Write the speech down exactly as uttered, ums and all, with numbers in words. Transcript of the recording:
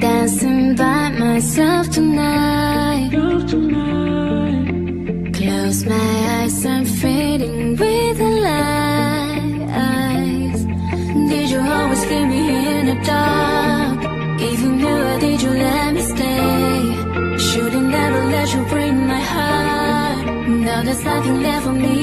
dancing by myself tonight. Close my eyes, I'm fading with the lights. Did you always keep me in the dark? If you knew, why did you let me stay? Should've never let you break my heart. Now there's nothing left for me